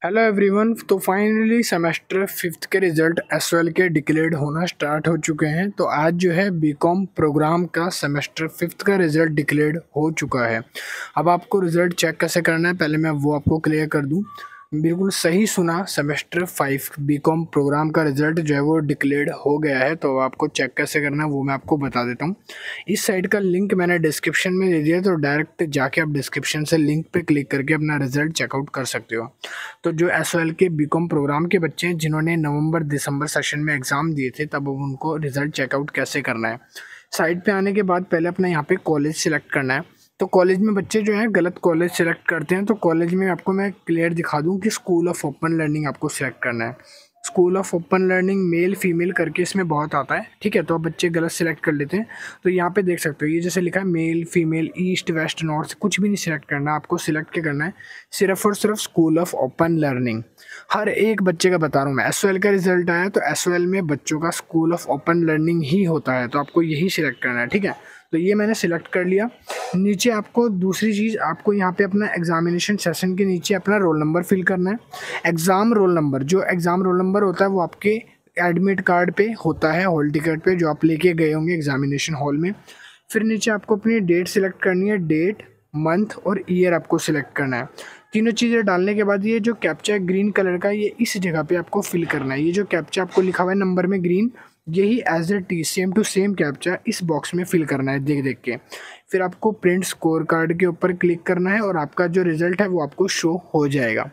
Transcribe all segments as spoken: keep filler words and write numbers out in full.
Hello everyone. तो finally semester fifth के result S Y L के डिक्लेयर्ड होना स्टार्ट हो चुके हैं। तो आज जो है बीकॉम प्रोग्राम का सेमेस्टर फिफ्थ का रिज़ल्ट डिक्लेयर्ड हो चुका है। अब आपको रिज़ल्ट चेक कैसे करना है, पहले मैं वो आपको क्लियर कर दूं। बिल्कुल सही सुना, सेमेस्टर फाइव बीकॉम प्रोग्राम का रिज़ल्ट जो है वो डिक्लेयर्ड हो गया है। तो आपको चेक कैसे करना है वो मैं आपको बता देता हूँ। इस साइट का लिंक मैंने डिस्क्रिप्शन में दे दिया, तो डायरेक्ट जाके आप डिस्क्रिप्शन से लिंक पे क्लिक करके अपना रिज़ल्ट चेकआउट कर सकते हो। तो जो एस वाई एल के बीकॉम प्रोग्राम के बच्चे हैं जिन्होंने नवंबर दिसंबर सेशन में एग्ज़ाम दिए थे, तब उनको रिज़ल्ट चेकआउट कैसे करना है। साइट पे आने के बाद पहले अपना यहाँ पे कॉलेज सिलेक्ट करना है। तो कॉलेज में बच्चे जो है गलत कॉलेज सिलेक्ट करते हैं, तो कॉलेज में आपको मैं क्लियर दिखा दूँ कि स्कूल ऑफ ओपन लर्निंग आपको सिलेक्ट करना है। School of open learning male female करके इसमें बहुत आता है, ठीक है। तो अब बच्चे गलत सिलेक्ट कर लेते हैं। तो यहाँ पे देख सकते हो ये जैसे लिखा है male female east west north, कुछ भी नहीं सिलेक्ट करना, आपको सिलेक्ट क्या करना है, सिर्फ और सिर्फ स्कूल ऑफ ओपन लर्निंग। हर एक बच्चे का बता रहा हूँ मैं। एस वाई एल का रिजल्ट आया तो एस वाई एल में बच्चों का स्कूल ऑफ ओपन लर्निंग ही होता है, तो आपको यही सिलेक्ट करना है, ठीक है। तो ये मैंने सिलेक्ट कर लिया। नीचे आपको दूसरी चीज़, आपको यहाँ पे अपना एग्जामिनेशन सेशन के नीचे अपना रोल नंबर फिल करना है। एग्ज़ाम रोल नंबर, जो एग्ज़ाम रोल नंबर होता है वो आपके एडमिट कार्ड पे होता है, हॉल टिकट पे जो आप लेके गए होंगे एग्जामिनेशन हॉल में। फिर नीचे आपको अपनी डेट सिलेक्ट करनी है, डेट मंथ और ईयर आपको सिलेक्ट करना है। तीनों चीज़ें डालने के बाद ये जो कैप्चा ग्रीन कलर का, ये इस जगह पे आपको फिल करना है। ये जो कैप्चा आपको लिखा हुआ है नंबर में ग्रीन, यही as it same to same captcha इस बॉक्स में फिल करना है देख देख के। फिर आपको प्रिंट स्कोर कार्ड के ऊपर क्लिक करना है और आपका जो रिज़ल्ट है वो आपको शो हो जाएगा।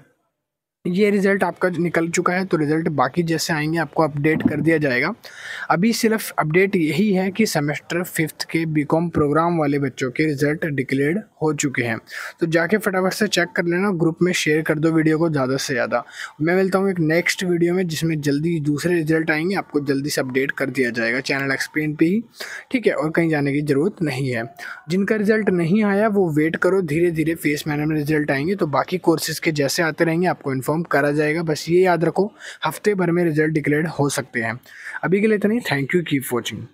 ये रिज़ल्ट आपका निकल चुका है। तो रिज़ल्ट बाकी जैसे आएंगे आपको अपडेट कर दिया जाएगा। अभी सिर्फ अपडेट यही है कि सेमेस्टर फिफ्थ के बीकॉम प्रोग्राम वाले बच्चों के रिज़ल्ट डिक्लेयर्ड हो चुके हैं। तो जाके फटाफट से चेक कर लेना, ग्रुप में शेयर कर दो वीडियो को ज़्यादा से ज़्यादा। मैं मिलता हूँ एक नेक्स्ट वीडियो में जिसमें जल्दी दूसरे रिज़ल्ट आएंगे, आपको जल्दी से अपडेट कर दिया जाएगा चैनल एक्सप्लेन पे ही, ठीक है। और कहीं जाने की ज़रूरत नहीं है। जिनका रिज़ल्ट नहीं आया वो वेट करो, धीरे धीरे फेस मैनर में रिज़ल्ट आएंगे। तो बाकी कोर्सेज़ के जैसे आते रहेंगे आपको इन्फॉर्म करा जाएगा। बस ये याद रखो हफ्ते भर में रिजल्ट डिक्लेयर्ड हो सकते हैं। अभी के लिए इतना ही। Thank you, keep watching.